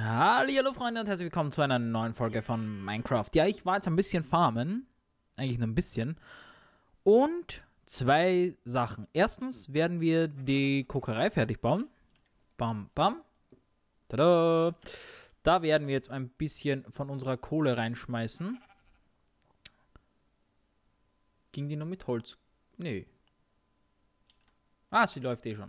Hallo Freunde und herzlich willkommen zu einer neuen Folge von Minecraft. Ja, ich war jetzt ein bisschen farmen, eigentlich nur ein bisschen, und zwei Sachen. Erstens werden wir die Kokerei fertig bauen. Bam, bam. Tada! Da werden wir jetzt ein bisschen von unserer Kohle reinschmeißen. Ging die nur mit Holz? Nee. Ah, sie läuft eh schon.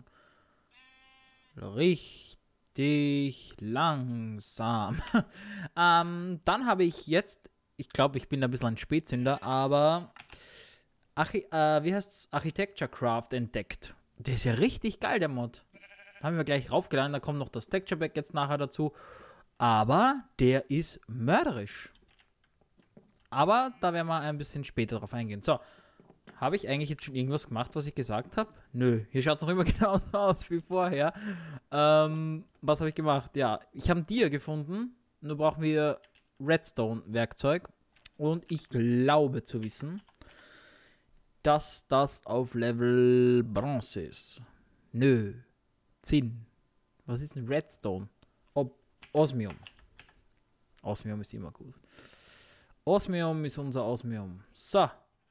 Richtig langsam. Dann habe ich jetzt, ich glaube, ich bin ein bisschen ein Spätzünder, aber wie heißt's? Architecture Craft entdeckt. Der ist ja richtig geil, der Mod. Da haben wir gleich raufgeladen, da kommt noch das Texture Pack jetzt nachher dazu. Aber der ist mörderisch. Aber da werden wir ein bisschen später drauf eingehen. So, habe ich eigentlich jetzt schon irgendwas gemacht, was ich gesagt habe? Nö, hier schaut es noch immer genauso aus wie vorher. Was habe ich gemacht? Ja, ich habe ein Tier gefunden. Nur brauchen wir Redstone-Werkzeug. Und ich glaube zu wissen, dass das auf Level Bronze ist. Nö. Zinn. Was ist ein Redstone? Osmium. Osmium ist immer gut. Osmium ist unser Osmium. So.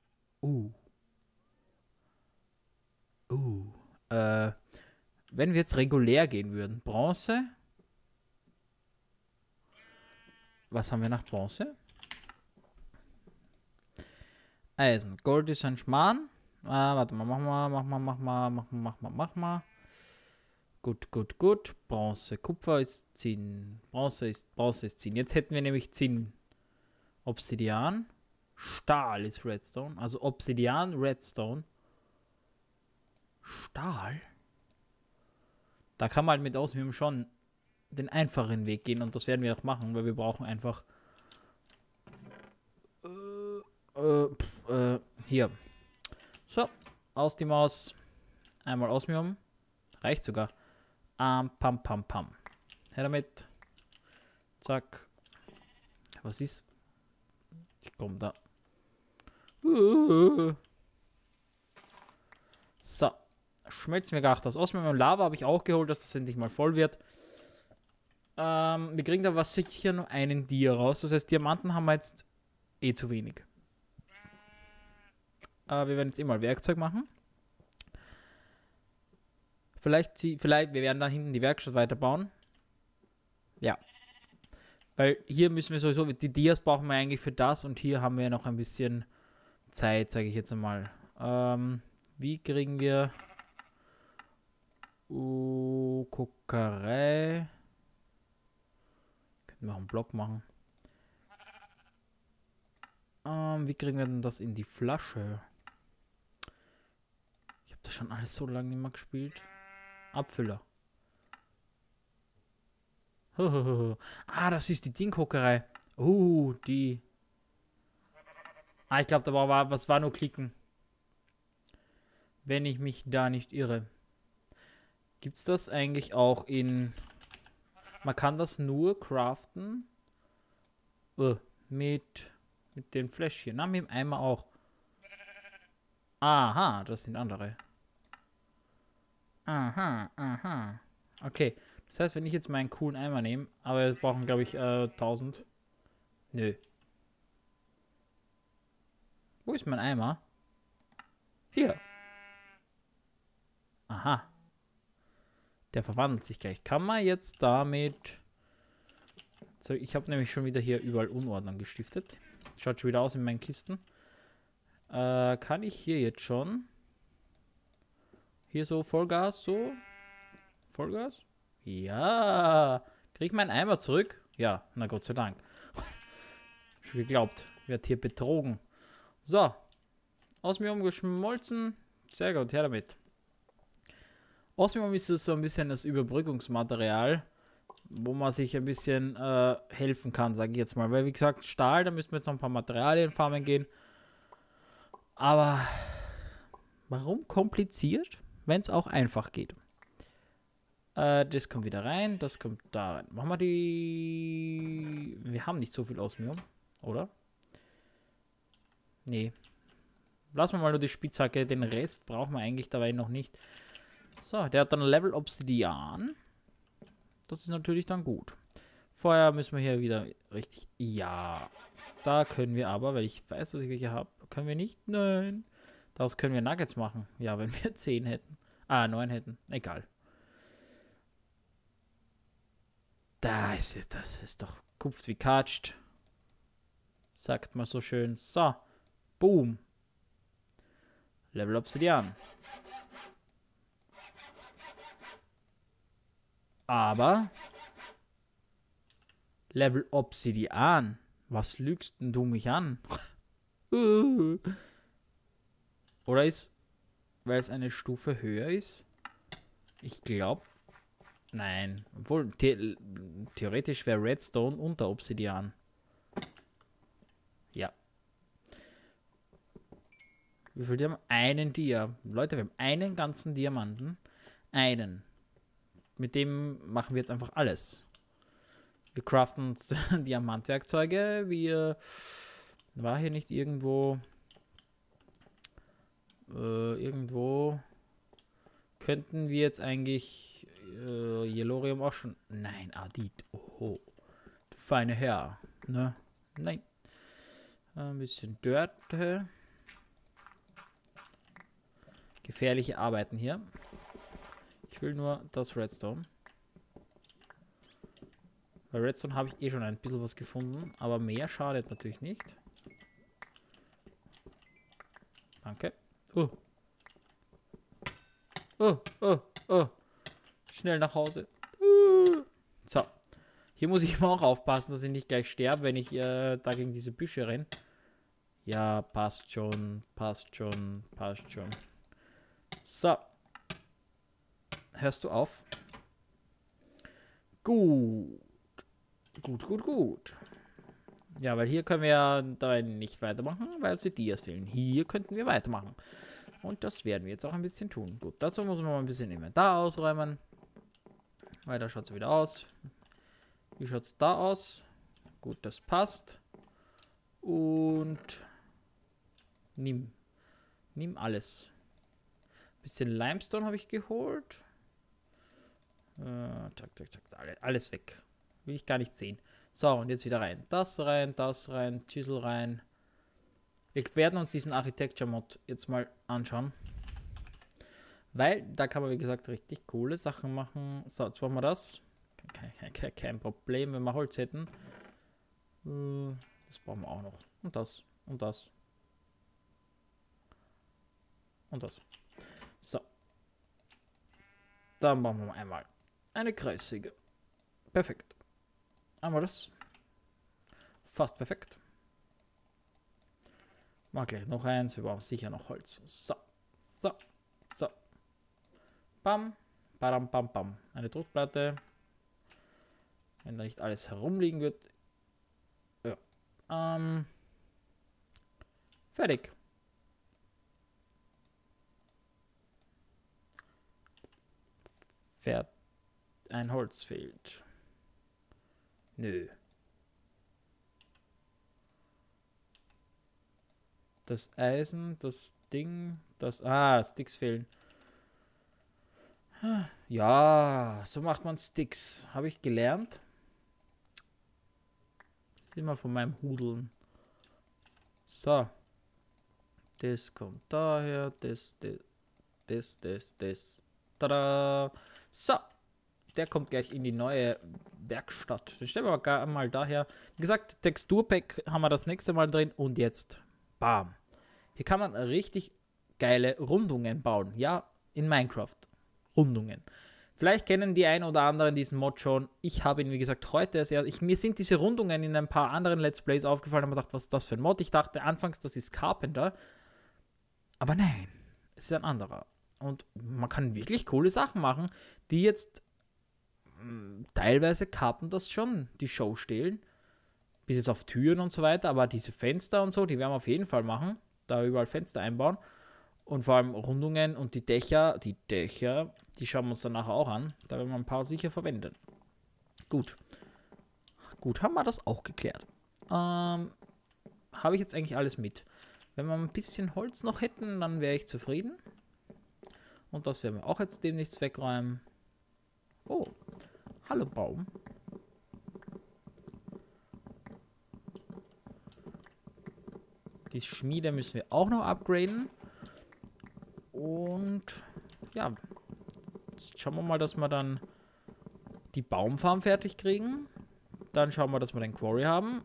Wenn wir jetzt regulär gehen würden. Bronze. Was haben wir nach Bronze? Eisen. Gold ist ein Schmarrn. Warte mal, mach mal. Gut. Bronze. Kupfer ist Zinn. Bronze ist Zinn. Jetzt hätten wir nämlich Zinn. Obsidian. Stahl ist Redstone. Also Obsidian, Redstone. Stahl? Da kann man halt mit Osmium schon den einfachen Weg gehen und das werden wir auch machen, weil wir brauchen einfach hier. So, aus die Maus. Einmal Osmium. Reicht sogar. Pam. Her damit. Zack. Was ist? Ich komme da. So. Schmelzen wir gar das Osmium und Lava habe ich auch geholt, dass das endlich mal voll wird. Wir kriegen da was sicher nur einen Dia raus. Das heißt, Diamanten haben wir jetzt eh zu wenig. Wir werden jetzt eh mal Werkzeug machen. Vielleicht, wir werden da hinten die Werkstatt weiterbauen. Ja. Weil hier müssen wir sowieso, die Dias brauchen wir eigentlich für das und hier haben wir noch ein bisschen Zeit, sage ich jetzt einmal. Wie kriegen wir Kokerei? Könnten wir auch einen Block machen. Wie kriegen wir denn das in die Flasche? Ich habe das schon alles so lange nicht mehr gespielt. Abfüller. Das ist die Dingkokerei. Die. Ich glaube, da war nur klicken. Wenn ich mich da nicht irre. Gibt es das eigentlich auch in... Man kann das nur craften mit den Fläschchen. Na, mit dem Eimer auch. Aha, das sind andere. Aha. Okay, das heißt, wenn ich jetzt meinen coolen Eimer nehme, aber wir brauchen, glaube ich, 1000. Nö. Wo ist mein Eimer? Hier. Aha. Der verwandelt sich gleich. Kann man jetzt damit... So, ich habe nämlich schon wieder hier überall Unordnung gestiftet. Schaut schon wieder aus in meinen Kisten. Kann ich hier jetzt schon... Hier so Vollgas, so? Vollgas? Ja. Krieg ich meinen Eimer zurück? Ja, na Gott sei Dank. Schon geglaubt. Wird hier betrogen. So. Osmium geschmolzen. Sehr gut, her damit. Osmium ist so ein bisschen das Überbrückungsmaterial, wo man sich ein bisschen helfen kann, sage ich jetzt mal. Weil, wie gesagt, Stahl, da müssen wir jetzt noch ein paar Materialien farmen gehen. Aber warum kompliziert, wenn es auch einfach geht? Das kommt wieder rein, das kommt da rein. Machen wir die... Wir haben nicht so viel Osmium, oder? Nee. Lassen wir mal nur die Spitzhacke, den Rest brauchen wir eigentlich dabei noch nicht. So, der hat dann Level Obsidian. Das ist natürlich dann gut. Vorher müssen wir hier wieder richtig... Ja, da können wir aber, weil ich weiß, dass ich welche habe, können wir nicht... Nein. Daraus können wir Nuggets machen. Ja, wenn wir 10 hätten. 9 hätten. Egal. Da ist es. Das ist doch kupft wie katscht. Sagt man so schön. So. Boom. Level Obsidian. Aber Level Obsidian. Was lügst denn du mich an? Oder ist, weil es eine Stufe höher ist? Ich glaube. Nein. Obwohl, theoretisch wäre Redstone unter Obsidian. Ja. Wie viel Diamanten? Einen Dia. Leute, wir haben einen ganzen Diamanten. Einen. Mit dem machen wir jetzt einfach alles. Wir craften uns Diamantwerkzeuge. Wir... War hier nicht irgendwo... irgendwo... Könnten wir jetzt eigentlich... Yellorium auch schon... Nein, Adit. Oh. Du feine Herr. Ne? Nein. Ein bisschen Dirt. Gefährliche Arbeiten hier. Ich will nur das Redstone. Bei Redstone habe ich eh schon ein bisschen was gefunden, aber mehr schadet natürlich nicht. Danke. Oh. Schnell nach Hause. So. Hier muss ich immer auch aufpassen, dass ich nicht gleich sterbe, wenn ich da gegen diese Büsche renne. Ja, passt schon. So. Hörst du auf? Gut. Ja, weil hier können wir da nicht weitermachen, weil die Dias fehlen. Hier könnten wir weitermachen. Und das werden wir jetzt auch ein bisschen tun. Gut, dazu muss man mal ein bisschen Inventar ausräumen. Weil da schaut es wieder aus. Wie schaut es da aus? Gut, das passt. Und nimm alles. Bisschen Limestone habe ich geholt. Zack. Alles weg. Will ich gar nicht sehen. So, und jetzt wieder rein. Das rein, Chisel rein. Wir werden uns diesen Architecture-Mod jetzt mal anschauen. Weil da kann man, wie gesagt, richtig coole Sachen machen. So, jetzt machen wir das. Kein Problem, wenn wir Holz hätten. Das brauchen wir auch noch. Und das. So. Dann machen wir einmal eine Kreissäge. Perfekt. Einmal das. Fast perfekt. Mach gleich noch eins. Wir brauchen sicher noch Holz. So. Bam. Bam. Eine Druckplatte. Wenn da nicht alles herumliegen wird. Ja. Fertig. Ein Holz fehlt. Nö. Das Eisen, das Ding, Sticks fehlen. Ja, so macht man Sticks. Habe ich gelernt. Das ist immer von meinem Hudeln. So. Das kommt daher. Das. Tada. So. Der kommt gleich in die neue Werkstatt. Den stellen wir mal daher. Wie gesagt, Texturpack haben wir das nächste Mal drin. Und jetzt, bam. Hier kann man richtig geile Rundungen bauen. Ja, in Minecraft. Rundungen. Vielleicht kennen die einen oder anderen diesen Mod schon. Ich habe ihn, wie gesagt, heute mir sind diese Rundungen in ein paar anderen Let's Plays aufgefallen und habe gedacht, was ist das für ein Mod? Ich dachte anfangs, das ist Carpenter. Aber nein, es ist ein anderer. Und man kann wirklich coole Sachen machen, die jetzt teilweise Carpenters schon die Show stehlen. Bis jetzt auf Türen und so weiter. Aber diese Fenster und so, die werden wir auf jeden Fall machen. Da überall Fenster einbauen. Und vor allem Rundungen und die Dächer, die schauen wir uns dann nachher auch an. Da werden wir ein paar sicher verwenden. Gut, haben wir das auch geklärt. Habe ich jetzt eigentlich alles mit. Wenn wir ein bisschen Holz noch hätten, dann wäre ich zufrieden. Und das werden wir auch jetzt demnächst wegräumen. Oh, hallo Baum. Die Schmiede müssen wir auch noch upgraden. Und ja, jetzt schauen wir mal, dass wir dann die Baumfarm fertig kriegen. Dann schauen wir, dass wir den Quarry haben.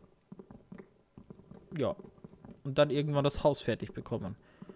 Ja. Und dann irgendwann das Haus fertig bekommen.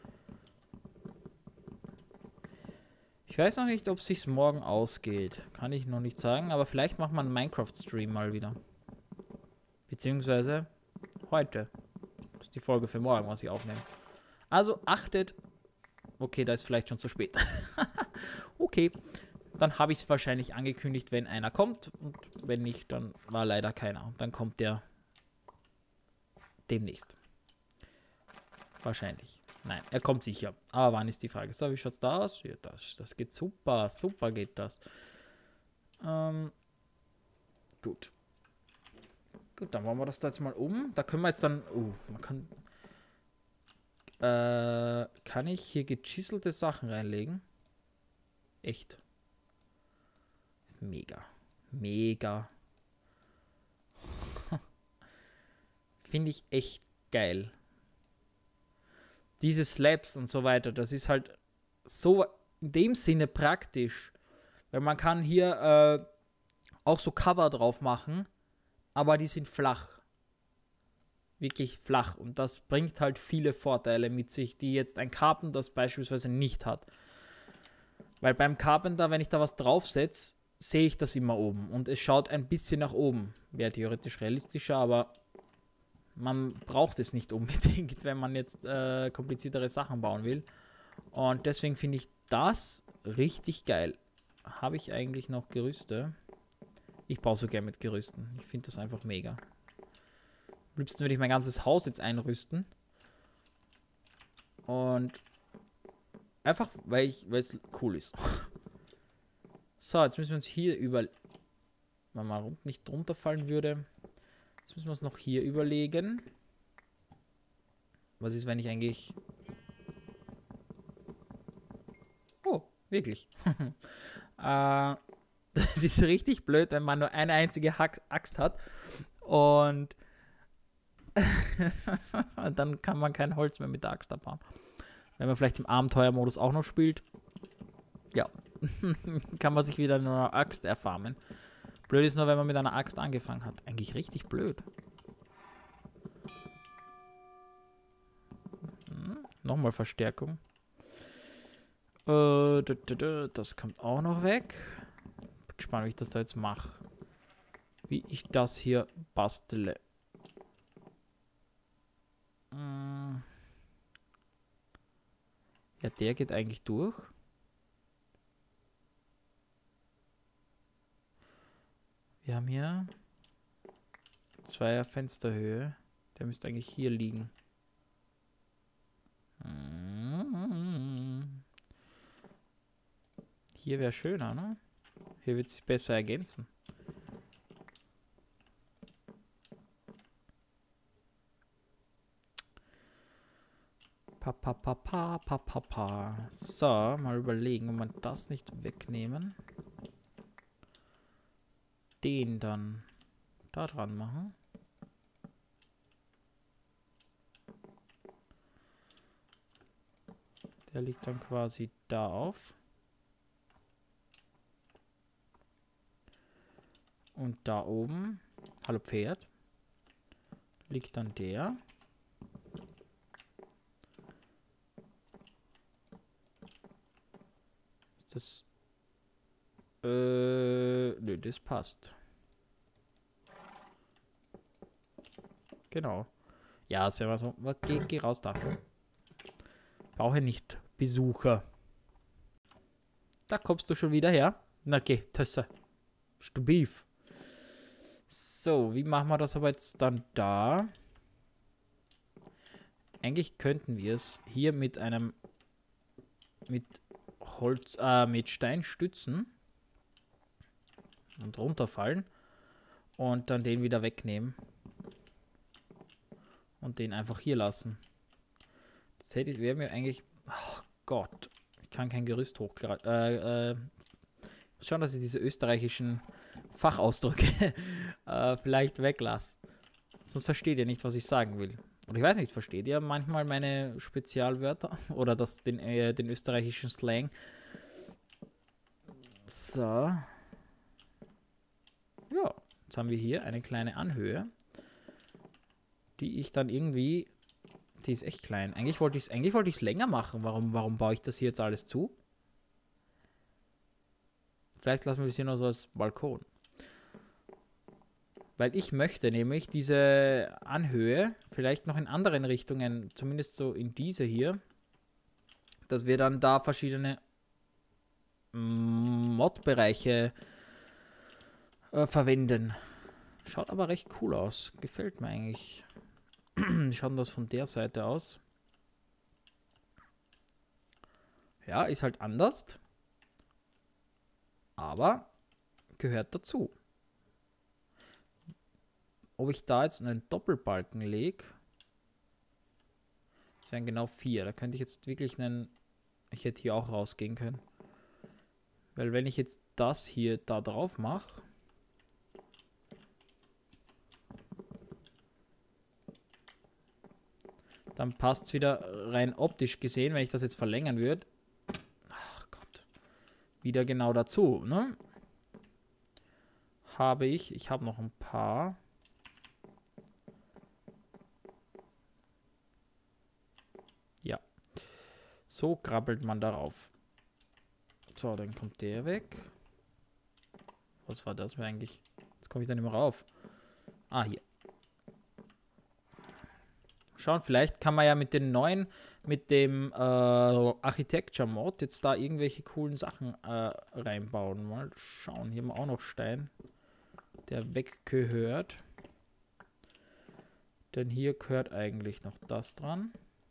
Ich weiß noch nicht, ob es sich morgen ausgeht. Kann ich noch nicht sagen. Aber vielleicht machen wir einen Minecraft-Stream mal wieder. Beziehungsweise heute. Das ist die Folge für morgen, was ich aufnehme. Also achtet. Okay, da ist vielleicht schon zu spät. Okay. Dann habe ich es wahrscheinlich angekündigt, wenn einer kommt. Und wenn nicht, dann war leider keiner. Und dann kommt der demnächst. Wahrscheinlich. Nein, er kommt sicher. Aber wann ist die Frage? So, wie schaut es da aus? Ja, das geht super. Super geht das. Gut. Gut, dann machen wir das da jetzt mal um. Da können wir jetzt dann... man kann... kann ich hier gechiselte Sachen reinlegen? Echt. Mega. Mega. Finde ich echt geil. Diese Slabs und so weiter, das ist halt so in dem Sinne praktisch. Weil man kann hier auch so Cover drauf machen, aber die sind flach. Wirklich flach. Und das bringt halt viele Vorteile mit sich, die jetzt ein Carpenter das beispielsweise nicht hat. Weil beim Carpenter, wenn ich da was draufsetze, sehe ich das immer oben. Und es schaut ein bisschen nach oben. Wäre theoretisch realistischer, aber man braucht es nicht unbedingt, wenn man jetzt kompliziertere Sachen bauen will. Und deswegen finde ich das richtig geil. Habe ich eigentlich noch Gerüste? Ich baue so gerne mit Gerüsten. Ich finde das einfach mega. Am liebsten würde ich mein ganzes Haus jetzt einrüsten. Und einfach, weil es cool ist. So, jetzt müssen wir uns hier wenn man nicht drunter fallen würde. Jetzt müssen wir es noch hier überlegen. Was ist, wenn ich eigentlich... Oh, wirklich. Das ist richtig blöd, wenn man nur eine einzige Axt hat. Und dann kann man kein Holz mehr mit der Axt abbauen. Wenn man vielleicht im Abenteuermodus auch noch spielt. Ja. Kann man sich wieder nur eine Axt erfarmen. Blöd ist nur, wenn man mit einer Axt angefangen hat. Eigentlich richtig blöd. Nochmal Verstärkung. Das kommt auch noch weg. Bin gespannt, wie ich das da jetzt mache. Wie ich das hier bastele. Ja, der geht eigentlich durch. Wir haben hier 2er Fensterhöhe. Der müsste eigentlich hier liegen. Hier wäre schöner, ne? Hier wird es besser ergänzen. So, mal überlegen, ob man das nicht wegnehmen. Den dann da dran machen. Der liegt dann quasi da auf. Und da oben, hallo Pferd, liegt dann der. Ist das... nö, das passt. Genau. Ja, ist ja was. Geh raus da. Brauche nicht Besucher. Da kommst du schon wieder her. Na geh, Tösse. Stubiv. So, wie machen wir das aber jetzt dann da? Eigentlich könnten wir es hier mit einem mit Stein stützen und runterfallen und dann den wieder wegnehmen und den einfach hier lassen. Das wäre mir eigentlich... Oh Gott, ich kann kein Gerüst hochgreifen. Muss schauen, dass ich diese österreichischen Fachausdrücke vielleicht weglasse. Sonst versteht ihr nicht, was ich sagen will. Und ich weiß nicht, versteht ihr manchmal meine Spezialwörter oder den österreichischen Slang? So. Ja, jetzt haben wir hier eine kleine Anhöhe, die ich dann irgendwie... Die ist echt klein. Eigentlich wollte ich es länger machen. Warum baue ich das hier jetzt alles zu? Vielleicht lassen wir es hier noch so als Balkon. Weil ich möchte nämlich diese Anhöhe vielleicht noch in anderen Richtungen, zumindest so in diese hier, dass wir dann da verschiedene Mod-Bereiche verwenden. Schaut aber recht cool aus. Gefällt mir eigentlich. Schauen das von der Seite aus. Ja, ist halt anders. Aber gehört dazu. Ob ich da jetzt einen Doppelbalken lege, das wären genau 4. Da könnte ich jetzt wirklich einen... Ich hätte hier auch rausgehen können. Weil wenn ich jetzt das hier da drauf mache, dann passt es wieder rein optisch gesehen, wenn ich das jetzt verlängern würde. Ach Gott. Wieder genau dazu, ne? Ich habe noch ein paar. Ja. So krabbelt man darauf. So, dann kommt der weg. Was war das eigentlich? Jetzt komme ich da nicht mehr rauf. Ah, hier. Schauen, vielleicht kann man ja mit den neuen, mit dem Architecture Mod jetzt da irgendwelche coolen Sachen reinbauen. Mal schauen, hier haben wir auch noch Stein, der weggehört. Denn hier gehört eigentlich noch das dran.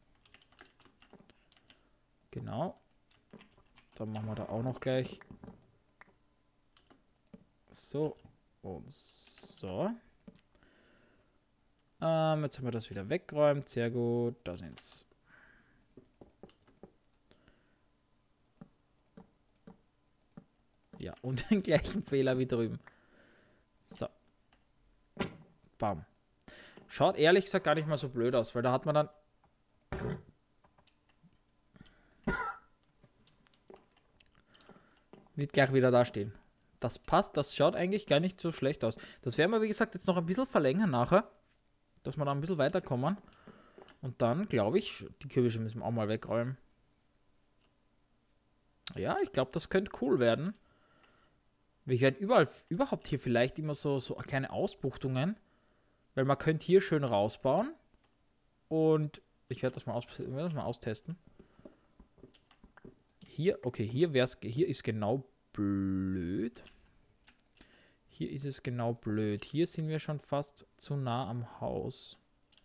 Genau. Dann machen wir da auch noch gleich so und so. Jetzt haben wir das wieder weggeräumt. Sehr gut. Da sind's. Ja, und den gleichen Fehler wie drüben. So. Bam. Schaut ehrlich gesagt gar nicht mal so blöd aus, weil da hat man dann... Wird gleich wieder da stehen. Das passt, das schaut eigentlich gar nicht so schlecht aus. Das werden wir, wie gesagt, jetzt noch ein bisschen verlängern nachher. Dass wir da ein bisschen weiterkommen. Und dann, glaube ich, die Kürbisse müssen wir auch mal wegräumen. Ja, ich glaube, das könnte cool werden. Ich werde überhaupt hier vielleicht immer so kleine Ausbuchtungen. Weil man könnte hier schön rausbauen. Und ich werde das mal austesten. Hier, okay, hier ist genau blöd. Hier ist es genau blöd. Hier sind wir schon fast zu nah am Haus.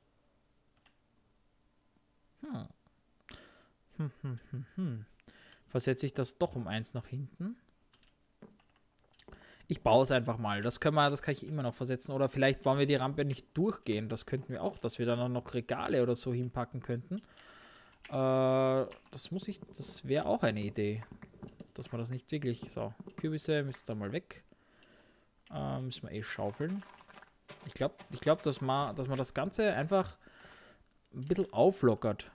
Versetze ich das doch um 1 nach hinten? Ich baue es einfach mal. Das kann ich immer noch versetzen. Oder vielleicht bauen wir die Rampe nicht durchgehend. Das könnten wir auch, dass wir dann noch Regale oder so hinpacken könnten. Das wäre auch eine Idee. Dass man das nicht wirklich... So, Kürbisse müssen da mal weg. Müssen wir schaufeln. Ich glaube, dass man das Ganze einfach ein bisschen auflockert.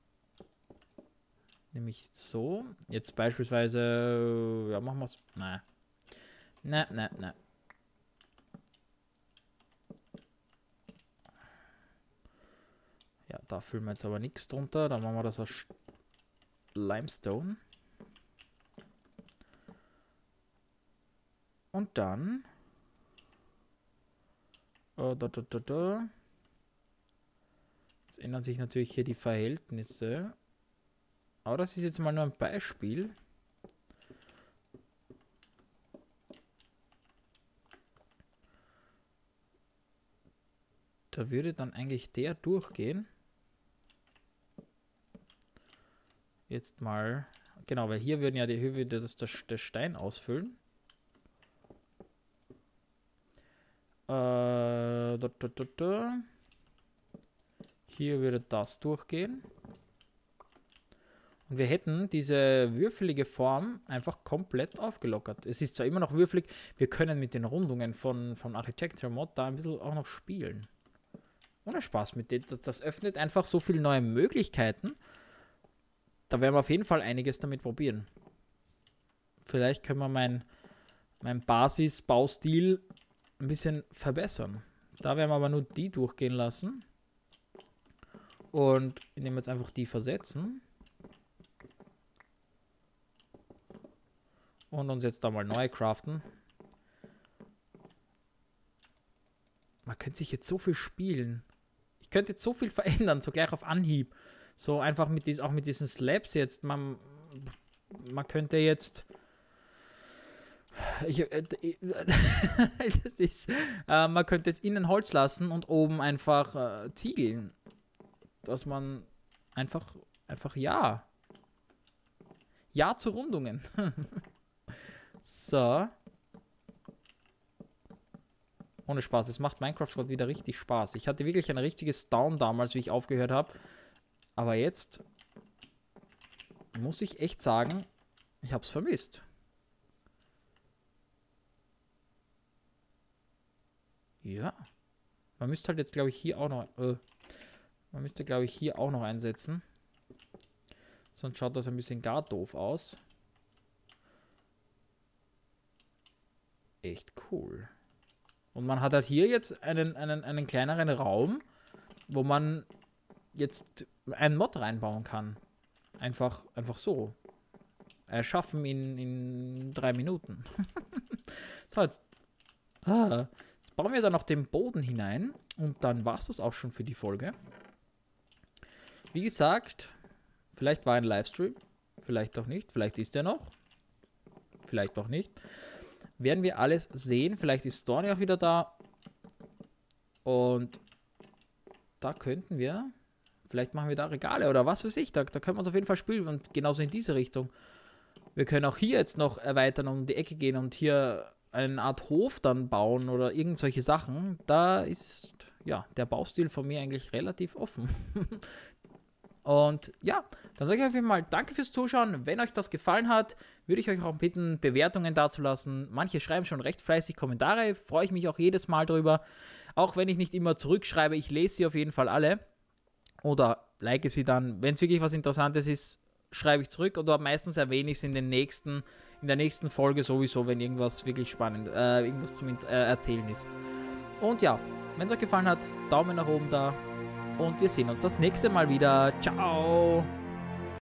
Nämlich so. Jetzt beispielsweise... Ja, machen wir es... Nein. Nein. Ja, da füllen wir jetzt aber nichts drunter. Dann machen wir das aus Limestone. Und dann... Jetzt ändern sich natürlich hier die Verhältnisse. Aber das ist jetzt mal nur ein Beispiel. Da würde dann eigentlich der durchgehen. Jetzt mal... Genau, weil hier würden ja die Höhe der Stein ausfüllen. Hier würde das durchgehen. Und wir hätten diese würfelige Form einfach komplett aufgelockert. Es ist zwar immer noch würfelig, wir können mit den Rundungen von Architecture Mod da ein bisschen auch noch spielen. ohne Spaß mit dem. Das öffnet einfach so viele neue Möglichkeiten. Da werden wir auf jeden Fall einiges damit probieren. Vielleicht können wir mein Basisbaustil ein bisschen verbessern. Da werden wir aber nur die durchgehen lassen. Und indem wir jetzt einfach die versetzen. Und uns jetzt da mal neu craften. Man könnte sich jetzt so viel spielen. Ich könnte jetzt so viel verändern, so gleich auf Anhieb. So einfach auch mit diesen Slabs jetzt. Man könnte jetzt... man könnte jetzt innen Holz lassen und oben einfach ziegeln. Dass man einfach ja. Ja zu Rundungen. So. Ohne Spaß, es macht Minecraft gerade wieder richtig Spaß. Ich hatte wirklich ein richtiges Down damals, wie ich aufgehört habe. Aber jetzt muss ich echt sagen, ich habe es vermisst. Ja. Man müsste halt jetzt, glaube ich, hier auch noch... man müsste, glaube ich, hier auch noch einsetzen. Sonst schaut das ein bisschen gar doof aus. Echt cool. Und man hat halt hier jetzt einen kleineren Raum, wo man jetzt einen Mod reinbauen kann. Einfach so. Erschaffen in 3 Minuten. So, jetzt bauen wir da noch den Boden hinein. Und dann war es das auch schon für die Folge. Wie gesagt, vielleicht war ein Livestream. Vielleicht auch nicht. Vielleicht ist er noch. Vielleicht auch nicht. Werden wir alles sehen. Vielleicht ist Storny auch wieder da. Und da könnten wir... Vielleicht machen wir da Regale oder was weiß ich. Da können wir uns auf jeden Fall spielen. Und genauso in diese Richtung. Wir können auch hier jetzt noch erweitern und um die Ecke gehen und hier eine Art Hof dann bauen oder irgend solche Sachen. Da ist ja der Baustil von mir eigentlich relativ offen. Und ja, dann sage ich auf jeden Fall danke fürs Zuschauen. Wenn euch das gefallen hat, würde ich euch auch bitten, Bewertungen dazulassen. Manche schreiben schon recht fleißig Kommentare, freue ich mich auch jedes Mal drüber. Auch wenn ich nicht immer zurückschreibe, ich lese sie auf jeden Fall alle. Oder like sie dann. Wenn es wirklich was Interessantes ist, schreibe ich zurück. Oder meistens erwähne ich es in der nächsten Folge sowieso, wenn irgendwas wirklich spannend, irgendwas zum Erzählen ist. Und ja, wenn es euch gefallen hat, Daumen nach oben da. Und wir sehen uns das nächste Mal wieder. Ciao!